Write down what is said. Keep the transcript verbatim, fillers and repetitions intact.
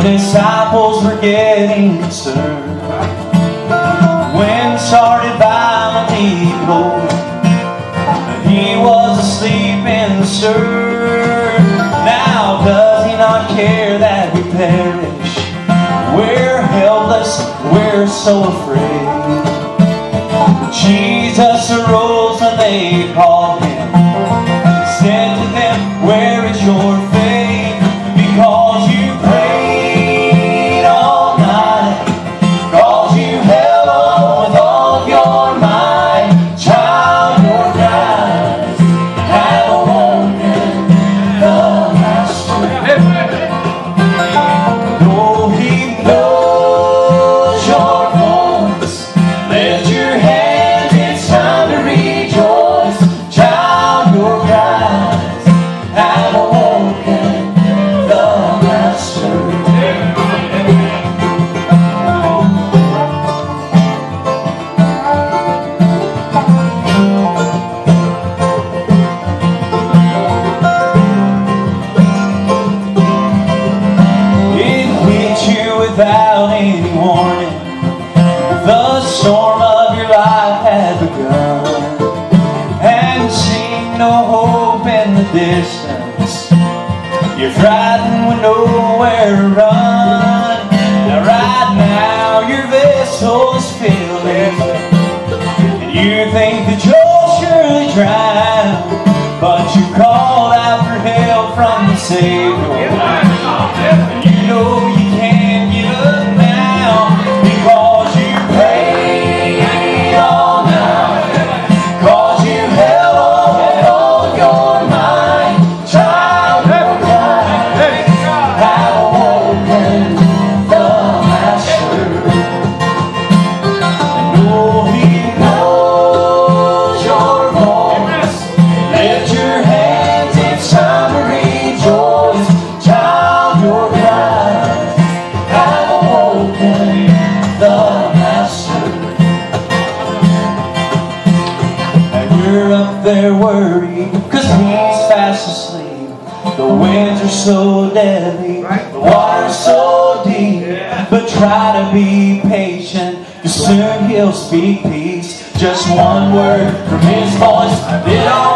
disciples were getting concerned. The wind started violently blowing, but he was asleep in the stern. Now does he not care that we perish? We're helpless, we're so afraid. Jesus arose and they called him. He said to them, where is your faith? Because you prayed all night, because you held on with all of your might. Child, your eyes have awoken the Master. Though he knows your voice, lift your hands, it's time to rejoice. Child, your eyes have awoken the Master. It hit you without any warning. The storm of your life had begun, and seeing no hope in the distance, you're frightened with nowhere to run. Now right now your vessel is filling, and you think that you'll surely drown, but you called out for help from the Savior. And you know you can't give up now, because you prayed all night, because you held on with all your might. Child, your eyes have awoken the Master. And oh, he knows your voice. Lift your hands, it's time to rejoice. Child, your eyes have awoken the Master. And you're up there worried, cause he's fast asleep. The winds are so deadly, the water's so deep. But try to be patient, cause soon he'll speak peace. Just one word from his voice, it all